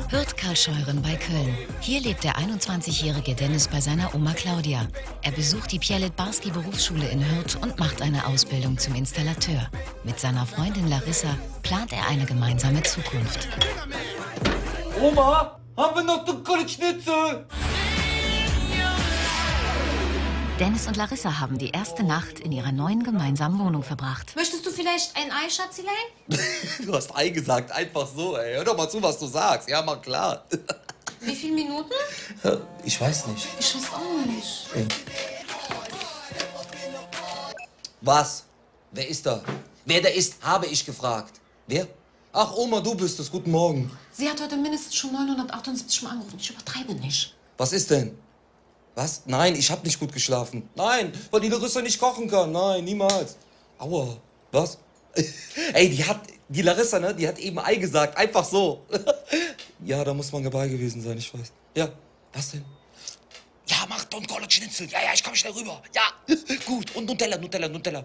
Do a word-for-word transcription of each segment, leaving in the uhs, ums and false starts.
Hürth-Karlscheuren bei Köln. Hier lebt der einundzwanzigjährige Dennis bei seiner Oma Claudia. Er besucht die Pierlet-Barski-Berufsschule in Hürth und macht eine Ausbildung zum Installateur. Mit seiner Freundin Larissa plant er eine gemeinsame Zukunft. Oma, haben wir noch Dunkle-Schnitzel? Dennis und Larissa haben die erste Nacht in ihrer neuen gemeinsamen Wohnung verbracht. Möchtest du vielleicht ein Ei, Schatzilein? Du hast Ei gesagt, einfach so, ey. Hör doch mal zu, was du sagst. Ja, mal klar. Wie viele Minuten? Ich weiß nicht. Ich weiß auch nicht. Was? Wer ist da? Wer da ist, habe ich gefragt. Wer? Ach, Oma, du bist es. Guten Morgen. Sie hat heute mindestens schon neunhundertachtundsiebzig Mal angerufen. Ich übertreibe nicht. Was ist denn? Was? Nein, ich habe nicht gut geschlafen. Nein, weil die Larissa nicht kochen kann. Nein, niemals. Aua. Was? Ey, die hat, die Larissa, ne, die hat eben Ei gesagt. Einfach so. Ja, da muss man dabei gewesen sein, ich weiß. Ja, was denn? Ja, mach Don Schnitzel. Ja, ja, ich komme schnell rüber. Ja, gut. Und Nutella, Nutella, Nutella.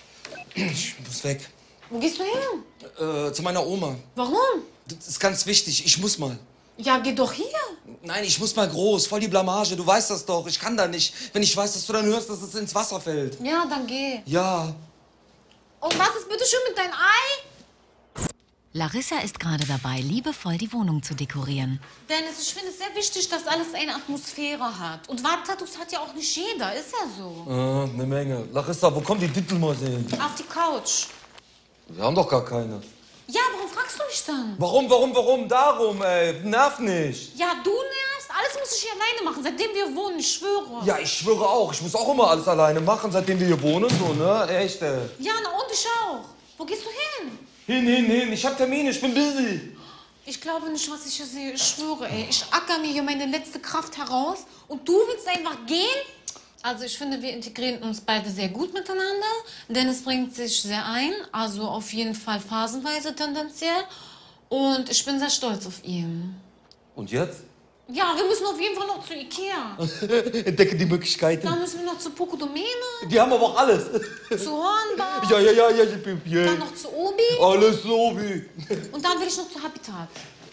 Ich muss weg. Wo gehst du hin? Äh, zu meiner Oma. Warum? Das ist ganz wichtig. Ich muss mal. Ja, geh doch hier. Nein, ich muss mal groß. Voll die Blamage. Du weißt das doch. Ich kann da nicht. Wenn ich weiß, dass du dann hörst, dass es ins Wasser fällt. Ja, dann geh. Ja. Und was ist bitte schön mit deinem Ei? Larissa ist gerade dabei, liebevoll die Wohnung zu dekorieren. Dennis, ich finde es sehr wichtig, dass alles eine Atmosphäre hat. Und Wandtattoos hat ja auch nicht jeder. Ist ja so. Ah, eine Menge. Larissa, wo kommt die Titel mal sehen? Auf die Couch. Wir haben doch gar keine. Ja, warum fragst du mich dann? Warum, warum, warum? Darum, ey. Nerv nicht. Ja, du nervst. Alles muss ich hier alleine machen, seitdem wir wohnen, ich schwöre. Ja, ich schwöre auch. Ich muss auch immer alles alleine machen, seitdem wir hier wohnen. So, ne? Echt, ey. Ja, na und ich auch. Wo gehst du hin? Hin, hin, hin. Ich hab Termine. Ich bin busy. Ich glaube nicht, was ich hier sehe. Ich schwöre, ey. Ich acker mir hier meine letzte Kraft heraus und du willst einfach gehen? Also ich finde, wir integrieren uns beide sehr gut miteinander. Dennis bringt sich sehr ein, also auf jeden Fall phasenweise tendenziell. Und ich bin sehr stolz auf ihn. Und jetzt? Ja, wir müssen auf jeden Fall noch zu Ikea. Entdecke die Möglichkeiten. Dann müssen wir noch zu Pocodomene. Die haben aber auch alles. Zu Hornbach. Ja, ja, ja, ja. ja. Dann noch zu Obi. Alles Obi. Und dann will ich noch zu Habitat.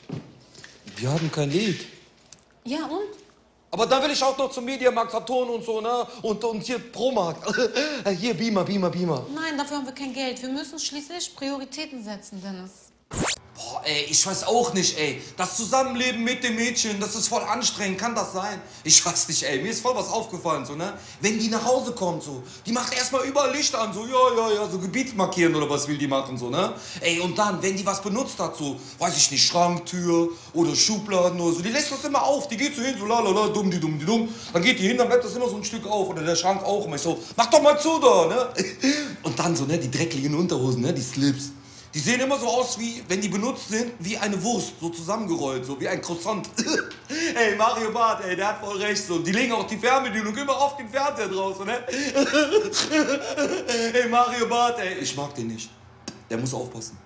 Wir haben kein Lied. Ja, und? Aber dann will ich auch noch zum Mediamarkt, Saturn und so, ne? Und, und hier Promarkt. Hier, Beamer, Beamer, Beamer. Nein, dafür haben wir kein Geld. Wir müssen schließlich Prioritäten setzen, Dennis. Boah, ey, ich weiß auch nicht, ey. Das Zusammenleben mit dem Mädchen, das ist voll anstrengend. Kann das sein? Ich weiß nicht, ey. Mir ist voll was aufgefallen, so, ne? Wenn die nach Hause kommt, so, die macht erstmal überall Licht an, so, ja, ja, ja, so Gebiet markieren oder was will die machen, so, ne? Ey, und dann, wenn die was benutzt hat, so, weiß ich nicht, Schranktür oder Schubladen oder so, die lässt das immer auf. Die geht so hin, so, la, la, la, dumm, die, dumm, die, dumm. Dann geht die hin, dann bleibt das immer so ein Stück auf. Oder der Schrank auch immer. Ich so, mach doch mal zu da, ne? Und dann so, ne, die dreckigen Unterhosen, ne, die Slips. Die sehen immer so aus, wie, wenn die benutzt sind, wie eine Wurst, so zusammengerollt, so wie ein Croissant. Ey, Mario Barth, ey, der hat voll recht, so. Die legen auch die Fernbedienung immer auf den Fernseher draußen, ne? Ey, Mario Barth, ey, ich mag den nicht. Der muss aufpassen.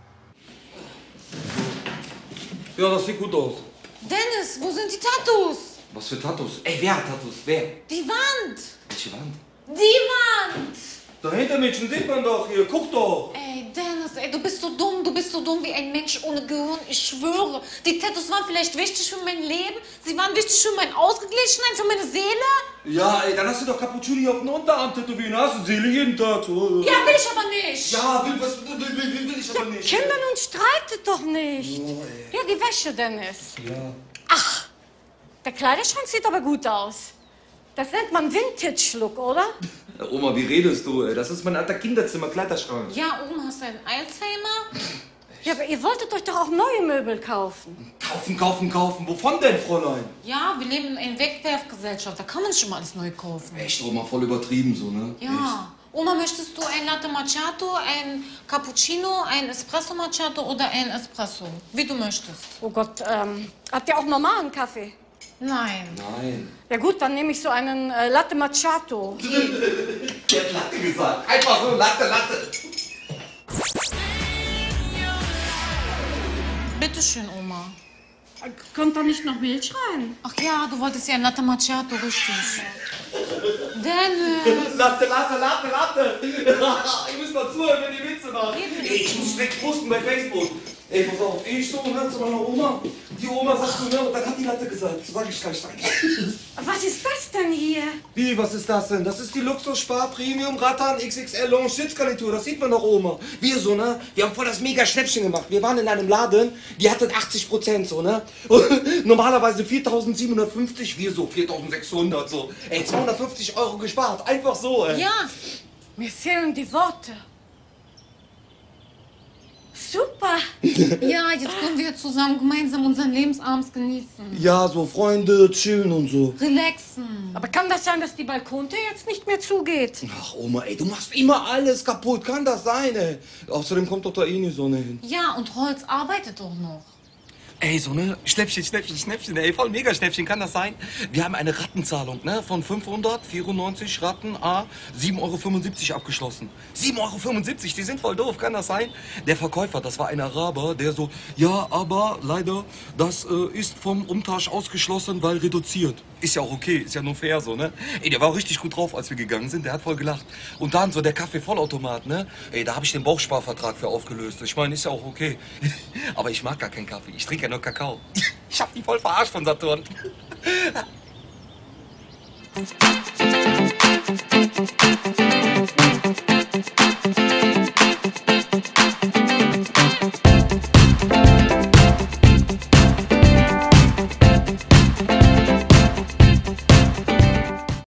Ja, das sieht gut aus. Dennis, wo sind die Tattoos? Was für Tattoos? Ey, wer hat Tattoos? Wer? Die Wand. Welche Wand? Die Wand. Dahinter, Mädchen, sieht man doch hier. Guck doch. Ey, Dennis, ey, du bist so dumm. Du bist so dumm wie ein Mensch ohne Gehirn. Ich schwöre. Die Tattoos waren vielleicht wichtig für mein Leben. Sie waren wichtig für mein Ausgeglichenheit, für meine Seele. Ja, ey, dann hast du doch Cappuccini auf den Unterarm tätowieren. Hast du Seele jeden Tag. So. Ja, will ich aber nicht. Ja, will, was, will, will, will, will ich aber nicht. Kinder, nun streitet doch nicht. Oh, ey. Ja, die Wäsche, Dennis. Ja. Ach, der Kleiderschrank sieht aber gut aus. Das nennt man Vintage-Look, oder? Oma, wie redest du, ey? Das ist mein alter Kinderzimmer-Kleiderschrank. Ja, oben hast du einen Alzheimer. Ja, aber ihr wolltet euch doch auch neue Möbel kaufen. Kaufen, kaufen, kaufen. Wovon denn, Fräulein? Ja, wir leben in einer Wegwerfgesellschaft. Da kann man nicht immer alles neu kaufen. Echt, Oma, voll übertrieben so, ne? Ja. Oma, möchtest du ein Latte Macchiato, ein Cappuccino, ein Espresso Macchiato oder ein Espresso? Wie du möchtest. Oh Gott, ähm, habt ihr auch normalen Kaffee? Nein. Nein. Ja gut, dann nehme ich so einen äh, Latte Macchiato. Der hat Latte gesagt. Einfach so, Latte, Latte. Bitte schön, Oma. Kommt da nicht noch Milch rein? Ach ja, du wolltest ja ein Latte Macchiato, richtig. Dennis. Latte, Latte, Latte, Latte. Ihr müsst mal zuhören, wenn die Witze machen. Ey, ich muss direkt posten bei Facebook. Ey, pass auf, ich so, ne, zu meiner Oma. Die Oma sagt so, ne? Und dann hat die Latte gesagt. Sag ich gleich, sag ich. Was ist das denn hier? Wie, was ist das denn? Das ist die Luxus-Spar Premium Rattan X X L Lounge Sitzgarnitur. Das sieht man doch, Oma. Wir so, ne? Wir haben voll das mega Schnäppchen gemacht. Wir waren in einem Laden, die hatte achtzig Prozent so, ne? Und normalerweise viertausendsiebenhundertfünfzig, wir so viertausendsechshundert so. Ey, zweihundertfünfzig Euro gespart. Einfach so, ey. Ja, Mir fehlen die Worte. Super. ja, jetzt können wir zusammen gemeinsam unseren Lebensabend genießen. Ja, so Freunde, chillen und so. Relaxen. Aber kann das sein, dass die Balkontür jetzt nicht mehr zugeht? Ach, Oma, ey, du machst immer alles kaputt. Kann das sein, ey? Außerdem kommt doch da eh nie Sonne hin. Ja, und Holz arbeitet doch noch. Ey, so, ne? Schnäppchen, Schnäppchen, Schnäppchen, ey, voll mega Schnäppchen, kann das sein? Wir haben eine Rattenzahlung, ne? Von fünfhundertvierundneunzig Ratten, a sieben Euro fünfundsiebzig abgeschlossen. sieben Euro fünfundsiebzig, die sind voll doof, kann das sein? Der Verkäufer, das war ein Araber, der so, ja, aber leider, das äh, ist vom Umtausch ausgeschlossen, weil reduziert. Ist ja auch okay, ist ja nur fair so, ne? Ey, der war auch richtig gut drauf, als wir gegangen sind, der hat voll gelacht. Und dann so der Kaffee-Vollautomat, ne? Ey, da habe ich den Bauchsparvertrag für aufgelöst. Ich meine, ist ja auch okay. Aber ich mag gar keinen Kaffee, ich trinke ja nur Kakao. Ich hab die voll verarscht von Saturn.